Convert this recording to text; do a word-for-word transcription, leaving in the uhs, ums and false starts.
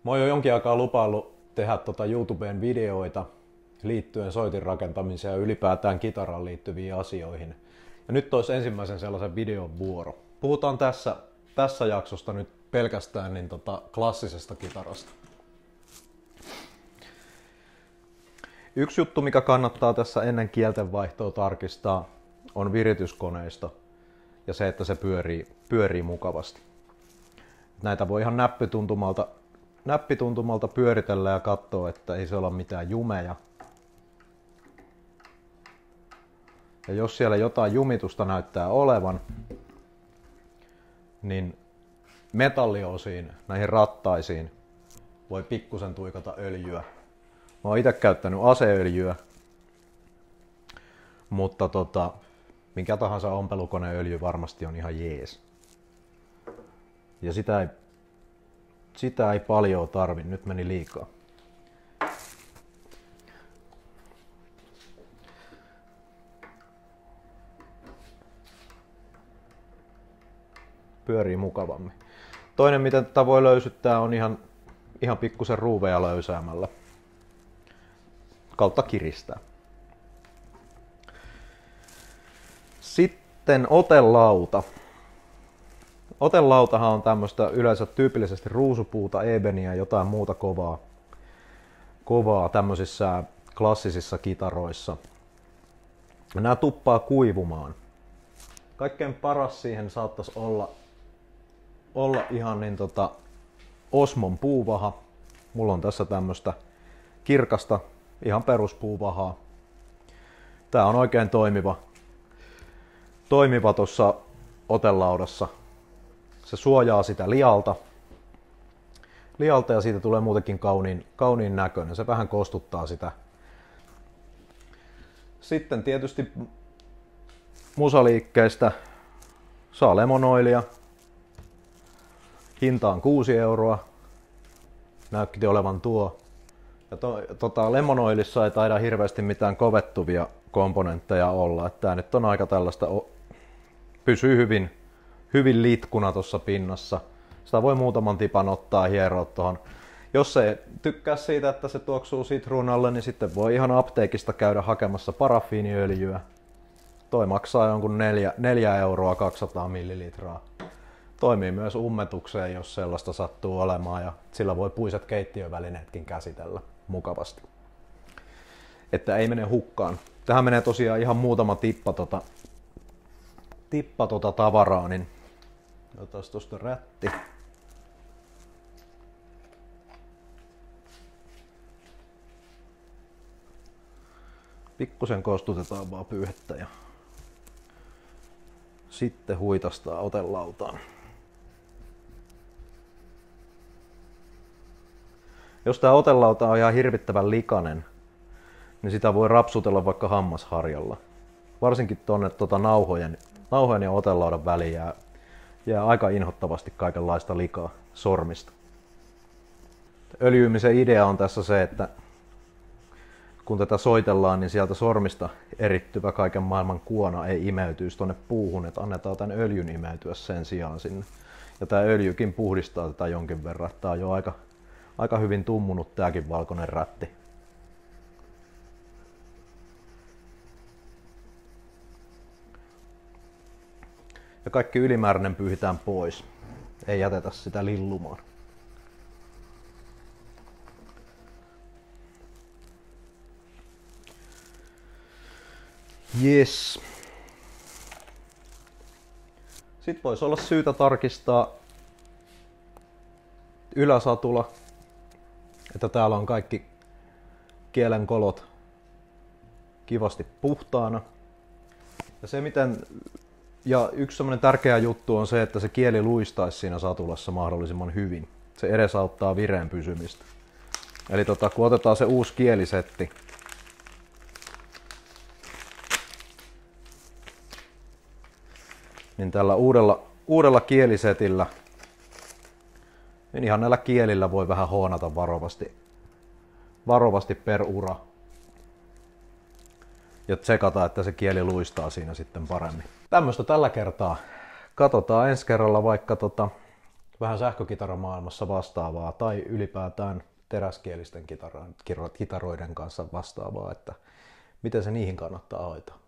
Mä oon jo jonkin aikaa lupaillut tehdä tota YouTubeen videoita liittyen soitin rakentamiseen ja ylipäätään kitaraan liittyviin asioihin. Ja nyt olisi ensimmäisen sellaisen videon vuoro. Puhutaan tässä, tässä jaksosta nyt pelkästään niin tota klassisesta kitarasta. Yksi juttu, mikä kannattaa tässä ennen kieltenvaihtoa tarkistaa, on virityskoneisto ja se, että se pyörii, pyörii mukavasti. Näitä voi ihan näppituntumalta, näppituntumalta pyöritellä ja katsoa, että ei se ole mitään jumeja. Ja jos siellä jotain jumitusta näyttää olevan, niin metalliosiin, näihin rattaisiin, voi pikkusen tuikata öljyä. Mä oon itse käyttänyt aseöljyä, mutta tota, minkä tahansa ompelukoneöljy varmasti on ihan jees. Ja sitä ei, sitä ei paljon tarvi, nyt meni liikaa. Pyörii mukavammin. Toinen, miten tätä voi löysyttää, on ihan, ihan pikkusen ruuveja löysäämällä. Kautta kiristää. Sitten otelauta. Otelautahan on tämmöistä yleensä tyypillisesti ruusupuuta, ebeniä ja jotain muuta kovaa, kovaa tämmöisissä klassisissa kitaroissa. Nämä tuppaa kuivumaan. Kaikkein paras siihen saattaisi olla, olla ihan niin tota Osmon puuvaha. Mulla on tässä tämmöistä kirkasta, ihan peruspuuvahaa. Tää on oikein toimiva, toimiva tuossa otelaudassa. Se suojaa sitä lialta. Lialta ja siitä tulee muutenkin kauniin, kauniin näköinen. Se vähän kostuttaa sitä. Sitten tietysti musaliikkeestä saa lemonoilia. Hinta on kuusi euroa. Näytti olevan tuo. Ja to, tota, lemonoilissa ei taida hirveästi mitään kovettuvia komponentteja olla. Että tää nyt on aika tällaista, pysyy hyvin, hyvin litkuna tuossa pinnassa. Sitä voi muutaman tipan ottaa ja hieroa tuohon. Jos ei tykkää siitä, että se tuoksuu sitruunalle, niin sitten voi ihan apteekista käydä hakemassa parafiiniöljyä. Toi maksaa jonkun neljä euroa kaksisataa millilitraa. Toimii myös ummetukseen, jos sellaista sattuu olemaan, ja sillä voi puiset keittiövälineetkin käsitellä mukavasti. Että ei mene hukkaan. Tähän menee tosiaan ihan muutama tippa tota, tippa tota tavaraa, niin otas tosta rätti. Pikkusen kostutetaan vaan pyyhettä ja sitten huitastaa otelautaan. Jos tää otelauta on ihan hirvittävän likainen, niin sitä voi rapsutella vaikka hammasharjalla. Varsinkin tonne tota nauhojen, nauhojen ja otelaudan väliin jää, jää aika inhottavasti kaikenlaista likaa sormista. Öljyymisen idea on tässä se, että kun tätä soitellaan, niin sieltä sormista erittyvä kaiken maailman kuona ei imeytyisi tonne puuhun, että annetaan tämän öljyn imeytyä sen sijaan sinne. Ja tää öljykin puhdistaa tätä jonkin verran. Tää on jo aika, aika hyvin tummunut tääkin valkoinen rätti. Ja kaikki ylimääräinen pyyhitään pois. Ei jätetä sitä lillumaan. Yes. Sitten voisi olla syytä tarkistaa yläsatula, että täällä on kaikki kielenkolot kivasti puhtaana. Ja se miten ja yksi semmoinen tärkeä juttu on se, että se kieli luistaisi siinä satulassa mahdollisimman hyvin. Se edesauttaa vireen pysymistä. Eli tota, kun otetaan se uusi kielisetti, niin tällä uudella, uudella kielisetillä, niin ihan näillä kielillä voi vähän hoonata varovasti, varovasti per ura. Ja tsekata, että se kieli luistaa siinä sitten paremmin. Tämmöistä tällä kertaa. Katsotaan ensi kerralla vaikka tota vähän sähkökitaramaailmassa vastaavaa tai ylipäätään teräskielisten kitaroiden kanssa vastaavaa, että miten se niihin kannattaa hoitaa?